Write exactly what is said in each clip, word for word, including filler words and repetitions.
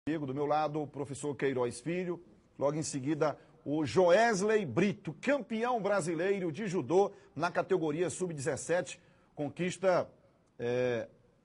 Do meu lado, o professor Queiroz Filho, logo em seguida o Joesley Brito, campeão brasileiro de judô na categoria sub dezessete, conquista é,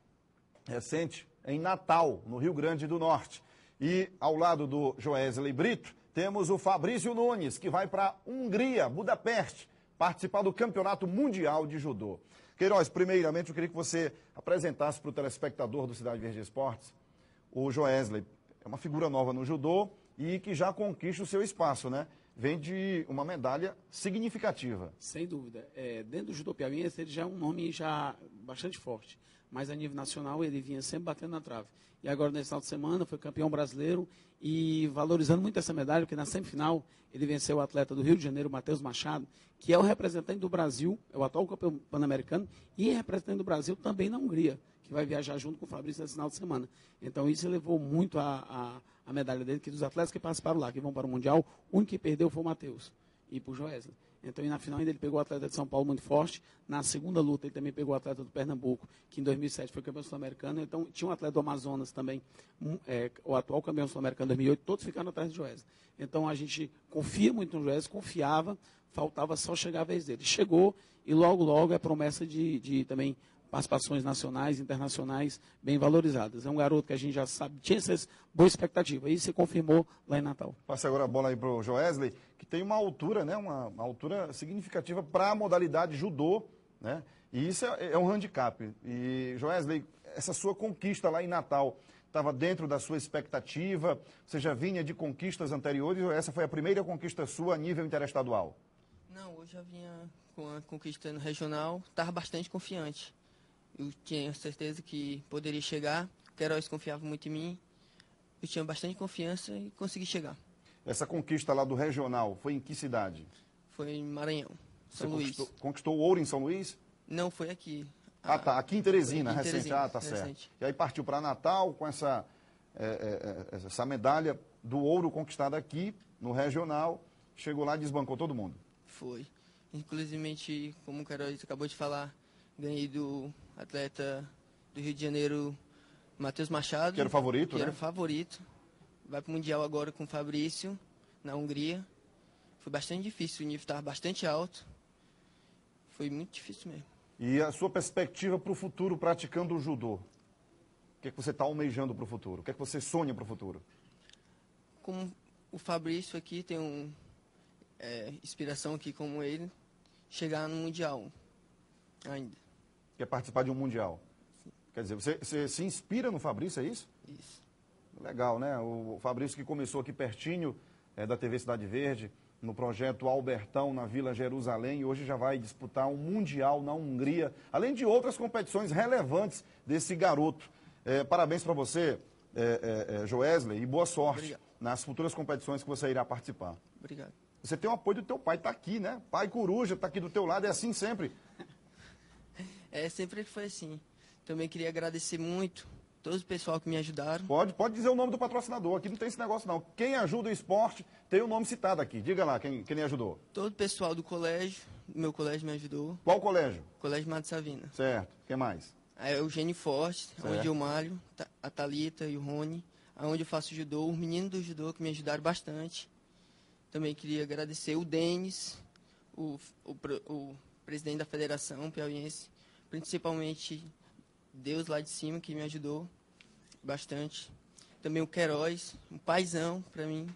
recente em Natal, no Rio Grande do Norte. E ao lado do Joesley Brito, temos o Fabrício Nunes, que vai para a Hungria, Budapeste, participar do Campeonato Mundial de Judô. Queiroz, primeiramente eu queria que você apresentasse para o telespectador do Cidade Verde Esportes o Joesley. É uma figura nova no judô e que já conquista o seu espaço, né? Vem de uma medalha significativa. Sem dúvida. É, dentro do judô piauiense, ele já é um nome já bastante forte. Mas a nível nacional, ele vinha sempre batendo na trave. E agora, nesse final de semana, foi campeão brasileiro e valorizando muito essa medalha, porque na semifinal ele venceu o atleta do Rio de Janeiro, Matheus Machado, que é o representante do Brasil, é o atual campeão pan-americano, e é representante do Brasil também na Hungria, que vai viajar junto com o Fabrício nesse final de semana. Então, isso elevou muito a, a, a medalha dele, que dos atletas que participaram lá, que vão para o Mundial, o único que perdeu foi o Matheus e para o Joesley. Então, e na final ainda ele pegou o atleta de São Paulo muito forte. Na segunda luta ele também pegou o atleta do Pernambuco, que em dois mil e sete foi campeão sul-americano. Então, tinha um atleta do Amazonas também, um, é, o atual campeão sul-americano em dois mil e oito, todos ficaram atrás do Joesley. Então, a gente confia muito no Joesley, confiava, faltava só chegar a vez dele. Chegou e logo, logo é promessa de, de também participações nacionais, internacionais, bem valorizadas. É um garoto que a gente já sabe, tinha essa boa expectativa, e se confirmou lá em Natal. Passa agora a bola aí para o Joesley, que tem uma altura, né, uma, uma altura significativa para a modalidade judô, né, e isso é, é um handicap. E, Joesley, essa sua conquista lá em Natal, estava dentro da sua expectativa? Você já vinha de conquistas anteriores ou essa foi a primeira conquista sua a nível interestadual? Não, eu já vinha com a conquista no regional, estava bastante confiante. Eu tinha certeza que poderia chegar, o Queiroz confiava muito em mim, eu tinha bastante confiança e consegui chegar. Essa conquista lá do regional, foi em que cidade? Foi em Maranhão, São Você Luís. Conquistou, conquistou o ouro em São Luís? Não, foi aqui. Ah, tá, aqui em Teresina, aqui em recente, Teresina, ah, tá recente. certo. E aí partiu para Natal com essa, é, é, essa medalha do ouro conquistada aqui, no regional, chegou lá e desbancou todo mundo. Foi. Inclusive, como o Queiroz acabou de falar, ganhei do atleta do Rio de Janeiro, Matheus Machado. Que era o favorito, que né? era o favorito. Vai para o Mundial agora com o Fabrício, na Hungria. Foi bastante difícil, o nível estava bastante alto. Foi muito difícil mesmo. E a sua perspectiva para o futuro praticando o judô? O que é que você está almejando para o futuro? O que é que você sonha para o futuro? Como o Fabrício aqui tem um, é, inspiração aqui como ele, chegar no Mundial ainda. Quer participar de um Mundial? Sim. Quer dizer, você, você se inspira no Fabrício, é isso? Isso. Legal, né? O Fabrício que começou aqui pertinho é, da T V Cidade Verde, no projeto Albertão, na Vila Jerusalém, e hoje já vai disputar um Mundial na Hungria, além de outras competições relevantes desse garoto. É, parabéns para você, é, é, é, Joesley, e boa sorte. Obrigado. Nas futuras competições que você irá participar. Obrigado. Você tem o apoio do teu pai, está aqui, né? Pai Coruja, está aqui do teu lado, é assim sempre. É, sempre foi assim. Também queria agradecer muito todo o pessoal que me ajudaram. Pode, pode dizer o nome do patrocinador, aqui não tem esse negócio não. Quem ajuda o esporte tem o nome citado aqui. Diga lá quem, quem ajudou. Todo o pessoal do colégio, do meu colégio me ajudou. Qual colégio? Colégio Mato Savina. Certo. Quem mais? Aí é o Eugênio Forte, certo. Onde eu malho, a Thalita e o Rony, onde eu faço judô, os meninos do judô que me ajudaram bastante. Também queria agradecer o Denis, o, o, o presidente da Federação Piauiense, principalmente Deus lá de cima que me ajudou bastante. Também o Queiroz, um paizão para mim.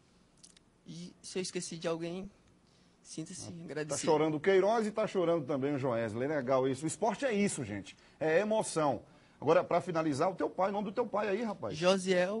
E se eu esqueci de alguém, sinta-se agradecido. Tá chorando o Queiroz e tá chorando também o Joesley. Legal isso. O esporte é isso, gente. É emoção. Agora, para finalizar, o teu pai, o nome do teu pai aí, rapaz. Josiel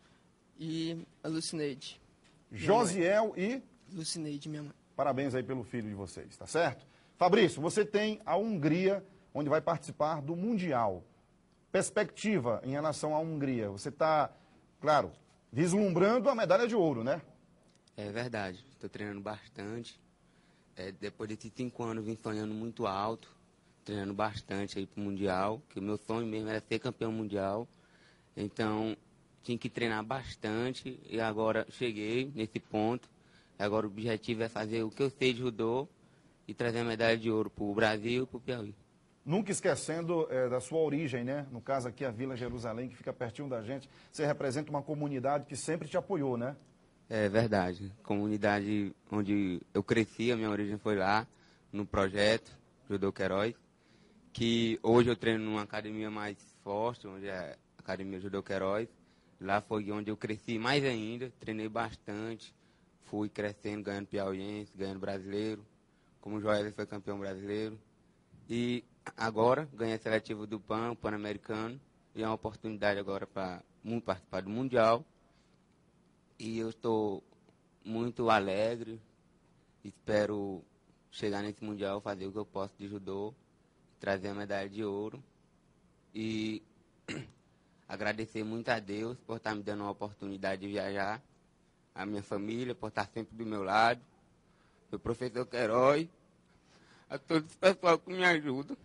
e a Lucineide. Josiel e... Lucineide, minha mãe. Parabéns aí pelo filho de vocês, tá certo? Fabrício, você tem a Hungria, onde vai participar do Mundial. Perspectiva em relação à Hungria. Você está, claro, vislumbrando a medalha de ouro, né? É verdade. Estou treinando bastante. É, depois de cinco anos, vim sonhando muito alto. Treinando bastante aí para o Mundial. Que o meu sonho mesmo era ser campeão mundial. Então, tinha que treinar bastante. E agora cheguei nesse ponto. Agora o objetivo é fazer o que eu sei de judô e trazer a medalha de ouro para o Brasil e para o Piauí. nunca esquecendo é, da sua origem, né? No caso aqui a Vila Jerusalém, que fica pertinho da gente. Você representa uma comunidade que sempre te apoiou, né? É verdade. Comunidade onde eu cresci, a minha origem foi lá, no projeto Judô Queiroz, que hoje eu treino numa academia mais forte, onde é a Academia Judô Queiroz. Lá foi onde eu cresci mais ainda, treinei bastante, fui crescendo, ganhando piauiense, ganhando brasileiro, como o Joel foi campeão brasileiro. E agora ganhei a seletiva do PAN, o Pan-Americano, e é uma oportunidade agora para participar do Mundial. E eu estou muito alegre, espero chegar nesse Mundial, fazer o que eu posso de judô, trazer a medalha de ouro e agradecer muito a Deus por estar me dando uma oportunidade de viajar, a minha família por estar sempre do meu lado, meu professor Queiroz, a todo esse pessoal que me ajuda.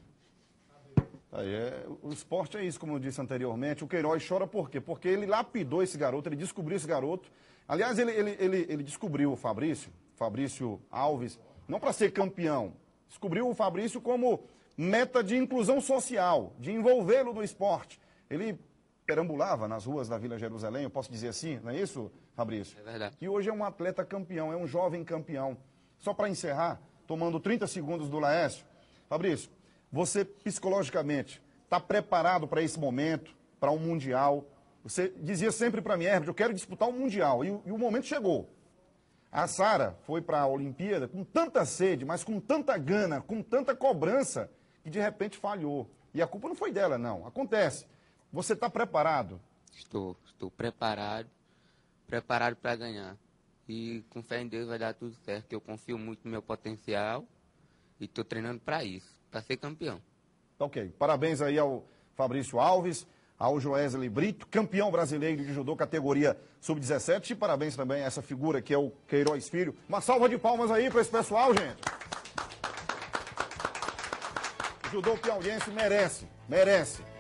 Aí é, o esporte é isso, como eu disse anteriormente. O Queiroz chora por quê? Porque ele lapidou esse garoto, ele descobriu esse garoto. Aliás, ele, ele, ele, ele descobriu o Fabrício, Fabrício Alves, não para ser campeão. Descobriu o Fabrício como meta de inclusão social, de envolvê-lo no esporte. Ele perambulava nas ruas da Vila Jerusalém, eu posso dizer assim, não é isso, Fabrício? É verdade. E hoje é um atleta campeão, é um jovem campeão. Só para encerrar, tomando trinta segundos do Laércio, Fabrício, você psicologicamente está preparado para esse momento, para um Mundial? Você dizia sempre para mim, Herbert, eu quero disputar um Mundial, e, e o momento chegou. A Sara foi para a Olimpíada com tanta sede, mas com tanta gana, com tanta cobrança, que de repente falhou. E a culpa não foi dela, não. Acontece. Você está preparado? Estou, estou preparado, preparado para ganhar. E com fé em Deus vai dar tudo certo, que eu confio muito no meu potencial e estou treinando para isso, para ser campeão. Ok. Parabéns aí ao Fabrício Alves, ao Joesley Brito, campeão brasileiro de judô, categoria sub dezessete. E parabéns também a essa figura que é o Queiroz Filho. Uma salva de palmas aí para esse pessoal, gente. O judô piauiense merece, merece.